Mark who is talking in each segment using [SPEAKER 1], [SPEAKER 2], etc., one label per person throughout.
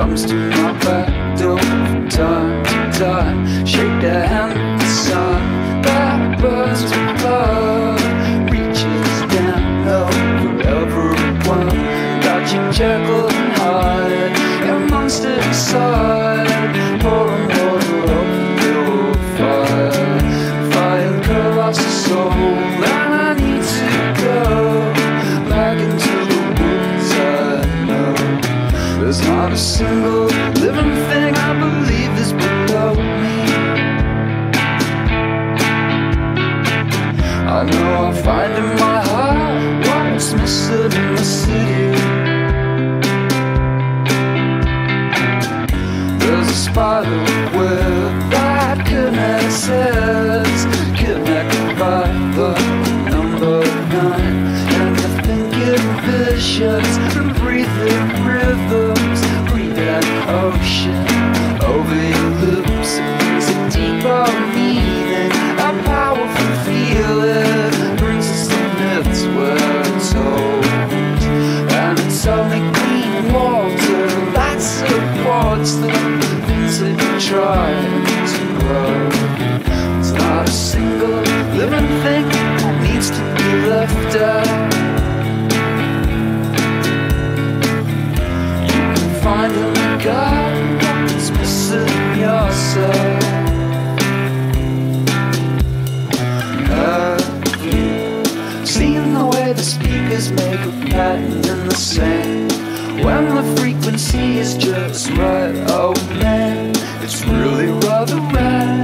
[SPEAKER 1] comes to my back door from time to time. Shake the hand of the sun that burns with blood, reaches down over everyone. Got you Jekyll and Hyde, your monster inside, pouring water over your fire. Fire corrupts the soul, and I need to go back into the woods. I know there's not a single living thing I believe is below me. I know I'll find in my heart what's missing in the city. There's a spider web that connects us, connected by the number 9. And you're thinking visions and breathing rhythms, breathing ocean over your lips. It brings a deeper meaning, a powerful feeling, brings us to myths we're told. And it's only clean water that supports the things that you're trying to grow. It's not a single living thing that needs to be left out. You can find in the garden what's missing yourself. Have you seen the way the speakers make a pattern in the sand? When the frequency is just right, oh man, it's really rather rad.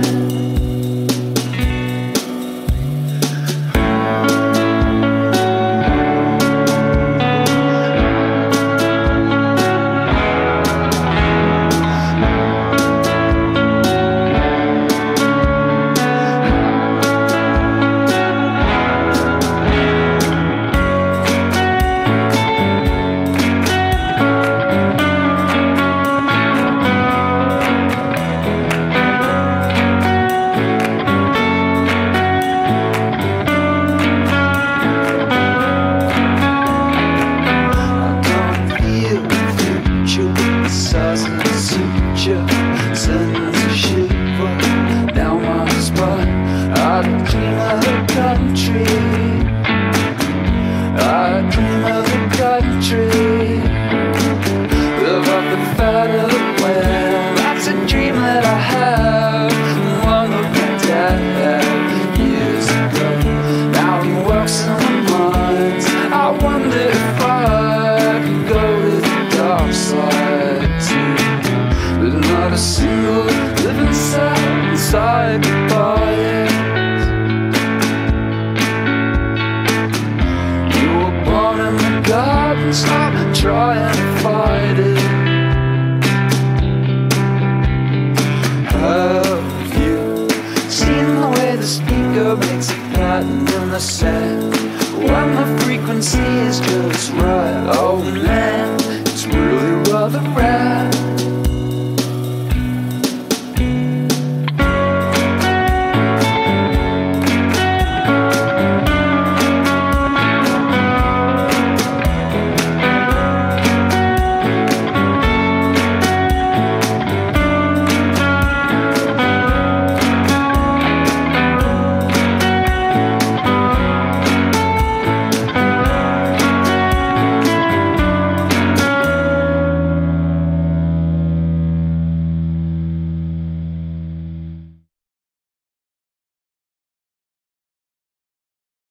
[SPEAKER 1] When the frequency is just right, oh man, it's really rather rad.